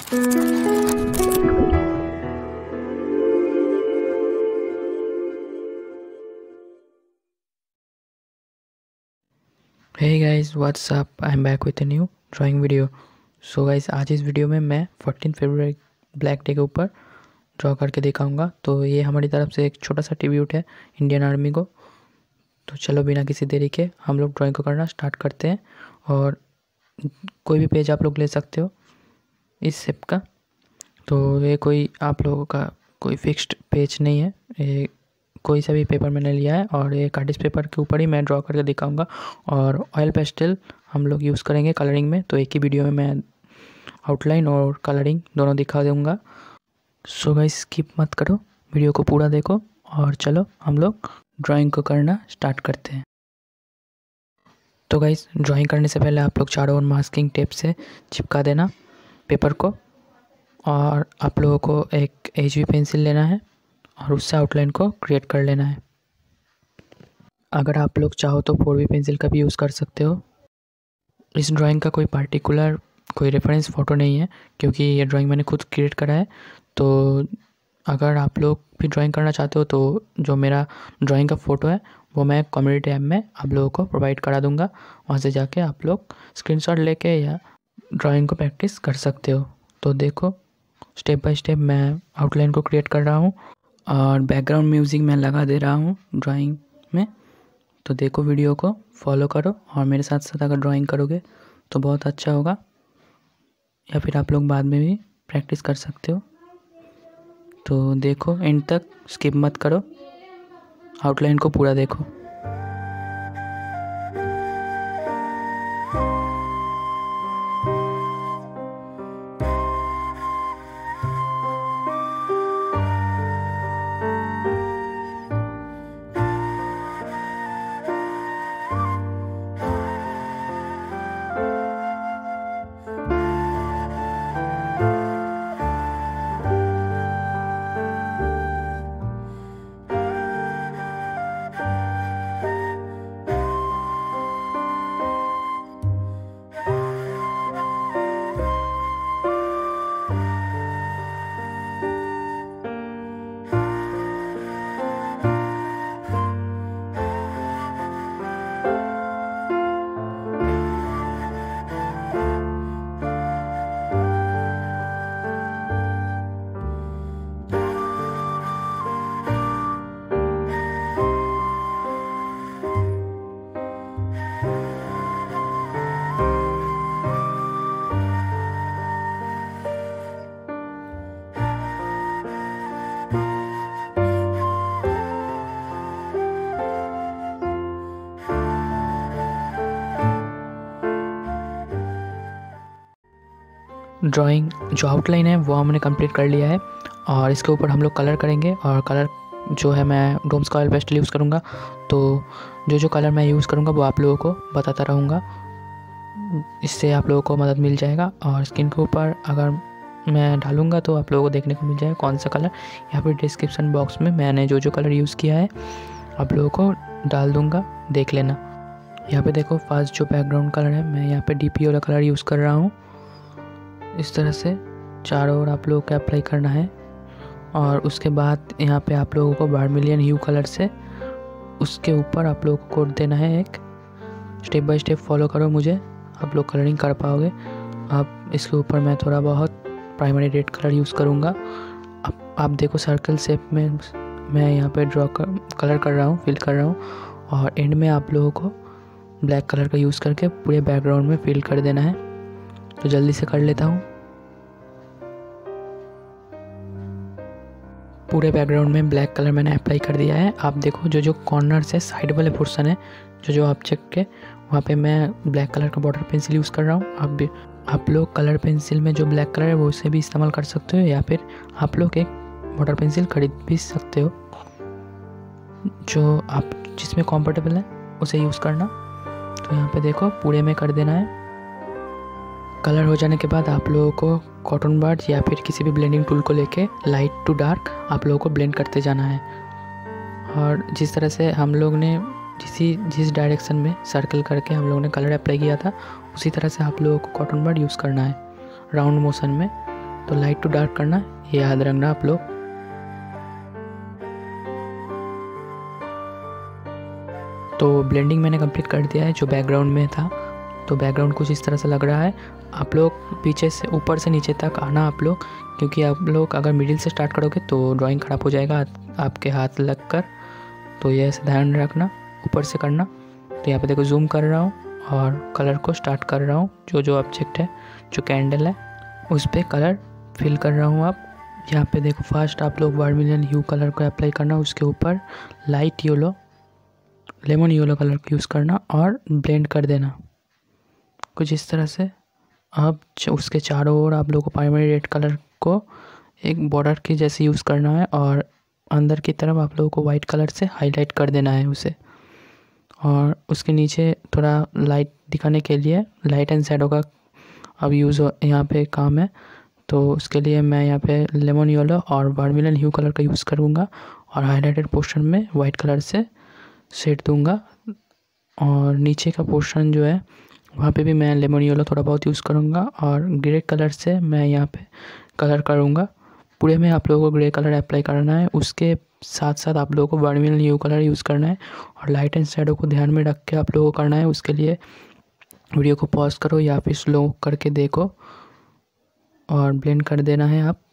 Hey guys, what's up? I'm back with a new drawing video. So guys, आज इस video में मैं 14 फरवरी black day के ऊपर ड्रॉ करके दिखाऊंगा। तो ये हमारी तरफ से एक छोटा सा ट्रिब्यूट है इंडियन आर्मी को। तो चलो बिना किसी देरी के हम लोग ड्राइंग को करना स्टार्ट करते हैं। और कोई भी पेज आप लोग ले सकते हो इस शेप का। तो ये कोई आप लोगों का कोई फिक्स्ड पेज नहीं है, ये कोई सा भी पेपर मैंने लिया है और ये कार्टिस पेपर के ऊपर ही मैं ड्रॉ करके दिखाऊंगा। और ऑयल पेस्टल हम लोग यूज़ करेंगे कलरिंग में। तो एक ही वीडियो में मैं आउटलाइन और कलरिंग दोनों दिखा दूंगा। सो गाइस स्किप मत करो, वीडियो को पूरा देखो और चलो हम लोग ड्राइंग को करना स्टार्ट करते हैं। तो गाइस ड्राइंग करने से पहले आप लोग चारों ओर मास्किंग टेप से चिपका देना पेपर को। और आप लोगों को एक HB पेंसिल लेना है और उससे आउटलाइन को क्रिएट कर लेना है। अगर आप लोग चाहो तो 4B पेंसिल का भी यूज़ कर सकते हो। इस ड्राइंग का कोई पार्टिकुलर कोई रेफरेंस फ़ोटो नहीं है क्योंकि ये ड्राइंग मैंने खुद क्रिएट करा है। तो अगर आप लोग भी ड्राइंग करना चाहते हो तो जो मेरा ड्राइंग का फ़ोटो है वो मैं कम्युनिटी टैब में आप लोगों को प्रोवाइड करा दूँगा। वहाँ से जाके आप लोग स्क्रीनशॉट लेके या ड्राइंग को प्रैक्टिस कर सकते हो। तो देखो स्टेप बाय स्टेप मैं आउटलाइन को क्रिएट कर रहा हूँ और बैकग्राउंड म्यूज़िक मैं लगा दे रहा हूँ ड्राइंग में। तो देखो वीडियो को फॉलो करो और मेरे साथ साथ अगर ड्राइंग करोगे तो बहुत अच्छा होगा, या फिर आप लोग बाद में भी प्रैक्टिस कर सकते हो। तो देखो एंड तक स्किप मत करो, आउटलाइन को पूरा देखो। ड्राइंग जो आउटलाइन है वो हमने कंप्लीट कर लिया है और इसके ऊपर हम लोग कलर करेंगे। और कलर जो है मैं डोम्स का ऑयल पेस्टल यूज़ करूँगा। तो जो कलर मैं यूज़ करूँगा वो आप लोगों को बताता रहूँगा, इससे आप लोगों को मदद मिल जाएगा। और स्किन के ऊपर अगर मैं डालूँगा तो आप लोगों को देखने को मिल जाएगा कौन सा कलर। यहाँ पर डिस्क्रिप्शन बॉक्स में मैंने जो कलर यूज़ किया है आप लोगों को डाल दूँगा, देख लेना। यहाँ पे देखो फर्स्ट जो बैकग्राउंड कलर है मैं यहाँ पे DP वाला कलर यूज़ कर रहा हूँ। इस तरह से चारों ओर आप लोगों को अप्लाई करना है। और उसके बाद यहाँ पे आप लोगों को वर्मिलियन ह्यू कलर से उसके ऊपर आप लोगों को कोट देना है एक। स्टेप बाय स्टेप फॉलो करो मुझे, आप लोग कलरिंग कर पाओगे। अब इसके ऊपर मैं थोड़ा बहुत प्राइमरी रेड कलर यूज़ करूँगा। अब आप देखो सर्कल शेप में मैं यहाँ पे कलर कर रहा हूँ, फिल कर रहा हूँ। और एंड में आप लोगों को ब्लैक कलर का यूज़ करके पूरे बैकग्राउंड में फिल कर देना है। तो जल्दी से कर लेता हूँ। पूरे बैकग्राउंड में ब्लैक कलर मैंने अप्लाई कर दिया है। आप देखो जो कॉर्नर से साइड वाले पोर्शन है जो ऑब्जेक्ट के, वहाँ पे मैं ब्लैक कलर का बॉर्डर पेंसिल यूज़ कर रहा हूँ। आप लोग कलर पेंसिल में जो ब्लैक कलर है वो उसे भी इस्तेमाल कर सकते हो, या फिर आप लोग एक बॉर्डर पेंसिल खरीद भी सकते हो। जो आप जिसमें कंफर्टेबल है उसे यूज़ करना। तो यहाँ पे देखो पूरे में कर देना है। कलर हो जाने के बाद आप लोगों को कॉटन बड या फिर किसी भी ब्लेंडिंग टूल को लेके लाइट टू डार्क आप लोगों को ब्लेंड करते जाना है। और जिस तरह से हम लोग ने जिस डायरेक्शन में सर्कल करके हम लोगों ने कलर अप्लाई किया था उसी तरह से आप लोगों को कॉटन बड यूज़ करना है राउंड मोशन में। तो लाइट टू डार्क करना, ये याद रखना आप लोग। तो ब्लेंडिंग मैंने कंप्लीट कर दिया है जो बैकग्राउंड में था। तो बैकग्राउंड कुछ इस तरह से लग रहा है। आप लोग पीछे से ऊपर से नीचे तक आना आप लोग, क्योंकि आप लोग अगर मिडिल से स्टार्ट करोगे तो ड्राइंग ख़राब हो जाएगा आपके हाथ लग कर। तो ये ऐसे ध्यान रखना, ऊपर से करना। तो यहाँ पे देखो जूम कर रहा हूँ और कलर को स्टार्ट कर रहा हूँ। जो ऑब्जेक्ट है, जो कैंडल है, उस पर कलर फिल कर रहा हूँ। आप यहाँ पे देखो फास्ट आप लोग वर्मिलियन ह्यू कलर को अप्लाई करना, उसके ऊपर light yellow, lemon yellow colour को यूज़ करना और ब्लेंड कर देना कुछ इस तरह से। अब उसके चारों ओर आप लोगों को प्राइमरी रेड कलर को एक बॉर्डर के जैसे यूज़ करना है और अंदर की तरफ आप लोगों को वाइट कलर से हाईलाइट कर देना है उसे। और उसके नीचे थोड़ा लाइट दिखाने के लिए लाइट एंड शैडो का अब यूज़ यहाँ पे काम है। तो उसके लिए मैं यहाँ पे लेमन येलो और वर्मिलियन ह्यू कलर का यूज़ करूँगा और हाईलाइटेड पोर्शन में वाइट कलर से शेड दूँगा। और नीचे का पोर्शन जो है वहाँ पे भी मैं लेमन येलो थोड़ा बहुत यूज़ करूँगा और ग्रे कलर से मैं यहाँ पे कलर करूँगा। पूरे में आप लोगों को ग्रे कलर अप्लाई करना है, उसके साथ साथ आप लोगों को वर्मिलियन ह्यू कलर यूज़ करना है और लाइट एंड शैडो को ध्यान में रख के आप लोगों को करना है। उसके लिए वीडियो को पॉज करो या फिर स्लो करके देखो और ब्लेंड कर देना है। आप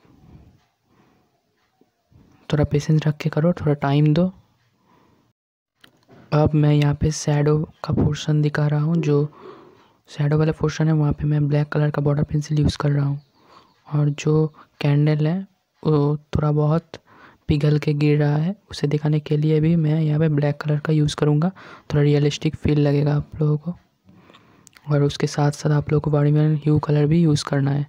थोड़ा पेशेंस रख के करो, थोड़ा टाइम दो। अब मैं यहाँ पे शैडो का पोर्शन दिखा रहा हूँ। जो शैडो वाला पोर्शन है वहाँ पे मैं ब्लैक कलर का बॉर्डर पेंसिल यूज़ कर रहा हूँ और जो कैंडल है वो थोड़ा बहुत पिघल के गिर रहा है, उसे दिखाने के लिए भी मैं यहाँ पे ब्लैक कलर का यूज़ करूँगा। थोड़ा रियलिस्टिक फील लगेगा आप लोगों को। और उसके साथ साथ आप लोगों को वर्मिलियन ह्यू कलर भी यूज़ करना है।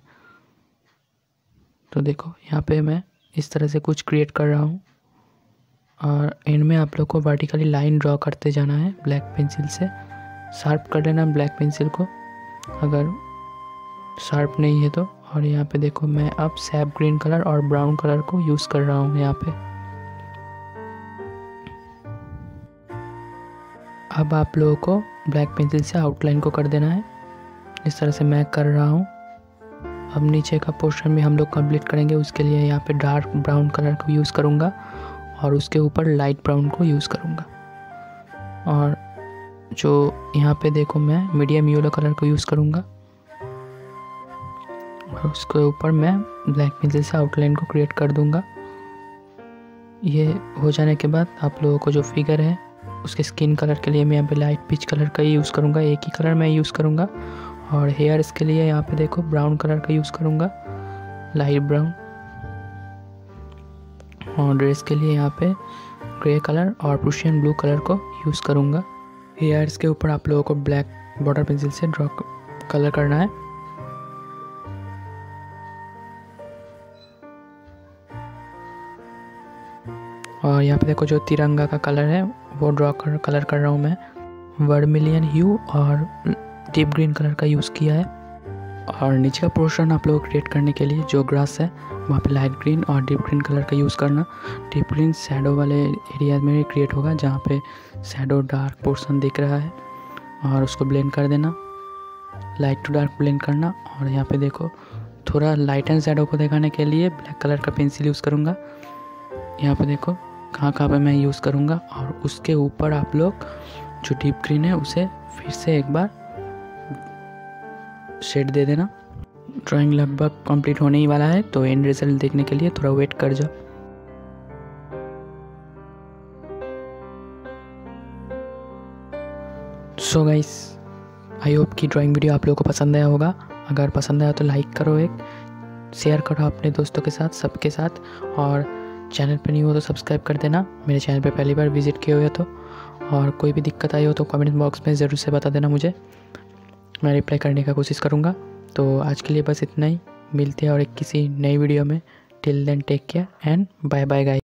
तो देखो यहाँ पे मैं इस तरह से कुछ क्रिएट कर रहा हूँ और एंड में आप लोग को वर्टिकली लाइन ड्रॉ करते जाना है ब्लैक पेंसिल से। शार्प कर लेना ब्लैक पेंसिल को अगर शार्प नहीं है तो। और यहाँ पे देखो मैं अब सैप ग्रीन कलर और ब्राउन कलर को यूज़ कर रहा हूँ यहाँ पे। अब आप लोगों को ब्लैक पेंसिल से आउटलाइन को कर देना है, इस तरह से मैं कर रहा हूँ। अब नीचे का पोर्शन भी हम लोग कंप्लीट करेंगे, उसके लिए यहाँ पे डार्क ब्राउन कलर को यूज़ करूँगा और उसके ऊपर लाइट ब्राउन को यूज़ करूँगा। और जो यहाँ पे देखो मैं मीडियम येलो कलर को यूज़ करूँगा और उसके ऊपर मैं ब्लैक पेंसिल से आउटलाइन को क्रिएट कर दूँगा। ये हो जाने के बाद आप लोगों को जो फिगर है उसके स्किन कलर के लिए मैं यहाँ पे लाइट पीच कलर का ही यूज़ करूँगा, एक ही कलर मैं यूज़ करूँगा। और हेयर्स के लिए यहाँ पे देखो ब्राउन कलर का यूज़ करूँगा, लाइट ब्राउन। और ड्रेस के लिए यहाँ पे ग्रे कलर और प्रूशियन ब्लू कलर को यूज़ करूँगा। हेयर्स के ऊपर आप लोगों को ब्लैक बॉर्डर पेंसिल से ड्रॉ कलर करना है। और यहाँ पे देखो जो तिरंगा का कलर है वो कलर कर रहा हूँ मैं। वर्मिलियन ह्यू और डीप ग्रीन कलर का यूज़ किया है। और नीचे का पोर्शन आप लोग क्रिएट करने के लिए जो ग्रास है वहाँ पे लाइट ग्रीन और डीप ग्रीन कलर का यूज़ करना। डीप ग्रीन शैडो वाले एरिया में क्रिएट होगा जहाँ पे शैडो डार्क पोर्शन दिख रहा है और उसको ब्लेंड कर देना, लाइट टू डार्क ब्लेंड करना। और यहाँ पे देखो थोड़ा लाइट एंड शैडो को दिखाने के लिए ब्लैक कलर का पेंसिल यूज़ करूँगा। यहाँ पे देखो कहाँ पे मैं यूज़ करूँगा और उसके ऊपर आप लोग जो डीप ग्रीन है उसे फिर से एक बार शेड दे देना। ड्राइंग लगभग कंप्लीट होने ही वाला है, तो एंड रिजल्ट देखने के लिए थोड़ा वेट कर जाओ। सो गाइस, आई होप कि ड्राइंग वीडियो आप लोगों को पसंद आया होगा। अगर पसंद आया तो लाइक करो, एक शेयर करो अपने दोस्तों के साथ, सबके साथ। और चैनल पे नहीं हो तो सब्सक्राइब कर देना, मेरे चैनल पे पहली बार विजिट किए हुए तो। और कोई भी दिक्कत आई हो तो कमेंट बॉक्स में ज़रूर से बता देना मुझे, मैं रिप्लाई करने का कोशिश करूँगा। तो आज के लिए बस इतना ही, मिलते हैं और एक किसी नई वीडियो में। Till then take care and bye bye guys.